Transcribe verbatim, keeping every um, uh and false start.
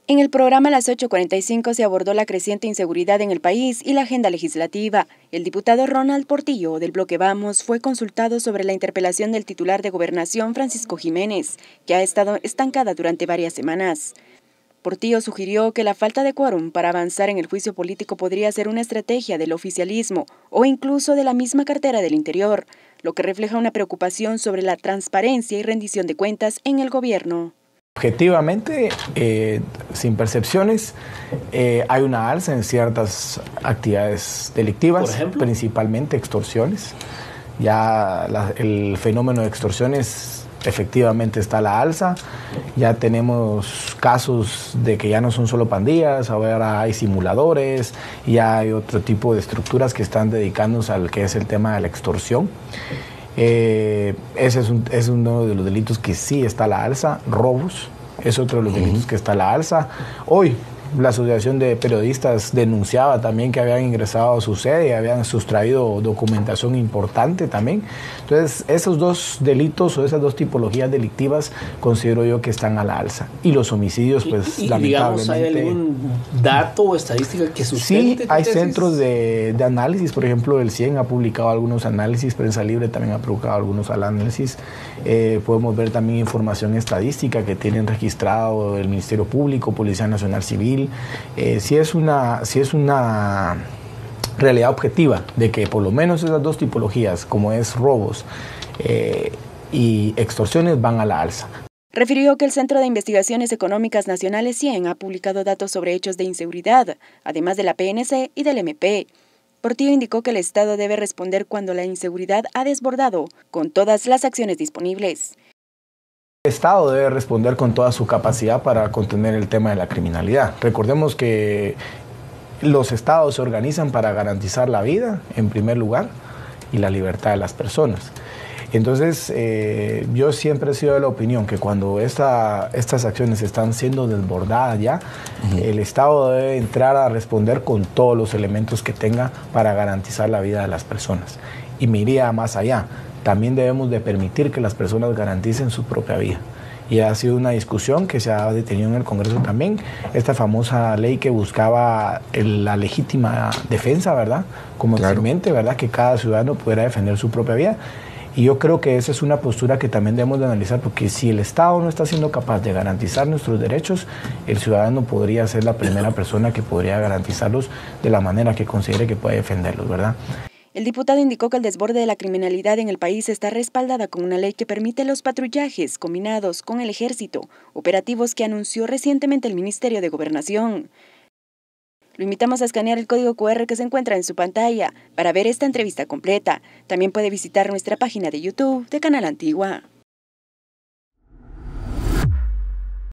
En el programa Las ocho cuarenta y cinco se abordó la creciente inseguridad en el país y la agenda legislativa. El diputado Ronald Portillo, del bloque Vamos, fue consultado sobre la interpelación del titular de Gobernación, Francisco Jiménez, que ha estado estancada durante varias semanas. Portillo sugirió que la falta de quórum para avanzar en el juicio político podría ser una estrategia del oficialismo o incluso de la misma cartera del Interior, lo que refleja una preocupación sobre la transparencia y rendición de cuentas en el gobierno. Objetivamente, eh, sin percepciones, eh, hay una alza en ciertas actividades delictivas, principalmente extorsiones. Ya la, el fenómeno de extorsiones efectivamente está a la alza. Ya tenemos casos de que ya no son solo pandillas, ahora hay simuladores, ya hay otro tipo de estructuras que están dedicándose al que es el tema de la extorsión. Eh, ese es, un, es uno de los delitos que sí está a la alza. Robos es otro de los delitos uh-huh. que está a la alza. Hoy la Asociación de Periodistas denunciaba también que habían ingresado a su sede y habían sustraído documentación importante también. Entonces, esos dos delitos o esas dos tipologías delictivas considero yo que están a la alza. Y los homicidios, pues, y, y, lamentablemente... Digamos, ¿hay algún dato o estadística que sustente? Sí, hay centros de, de análisis. Por ejemplo, el C I E N ha publicado algunos análisis, Prensa Libre también ha publicado algunos análisis. Eh, podemos ver también información estadística que tienen registrado el Ministerio Público, Policía Nacional Civil. Eh, si es una, si es una realidad objetiva de que por lo menos esas dos tipologías, como es robos eh, y extorsiones, van a la alza. Refirió que el Centro de Investigaciones Económicas Nacionales C I E N ha publicado datos sobre hechos de inseguridad, además de la P N C y del M P. Portillo indicó que el Estado debe responder cuando la inseguridad ha desbordado, con todas las acciones disponibles. El Estado debe responder con toda su capacidad para contener el tema de la criminalidad. Recordemos que los estados se organizan para garantizar la vida, en primer lugar, y la libertad de las personas. Entonces, eh, yo siempre he sido de la opinión que cuando esta, estas acciones están siendo desbordadas ya, uh-huh. el Estado debe entrar a responder con todos los elementos que tenga para garantizar la vida de las personas. Y me iría más allá. También debemos de permitir que las personas garanticen su propia vida. Y ha sido una discusión que se ha detenido en el Congreso también, esta famosa ley que buscaba el, la legítima defensa, ¿verdad? Como claro. Excelente, ¿verdad? Que cada ciudadano pudiera defender su propia vida. Y yo creo que esa es una postura que también debemos de analizar, porque si el Estado no está siendo capaz de garantizar nuestros derechos, el ciudadano podría ser la primera persona que podría garantizarlos de la manera que considere que puede defenderlos, ¿verdad? El diputado indicó que el desborde de la criminalidad en el país está respaldada con una ley que permite los patrullajes combinados con el ejército, operativos que anunció recientemente el Ministerio de Gobernación. Lo invitamos a escanear el código cu erre que se encuentra en su pantalla para ver esta entrevista completa. También puede visitar nuestra página de YouTube de Canal Antigua.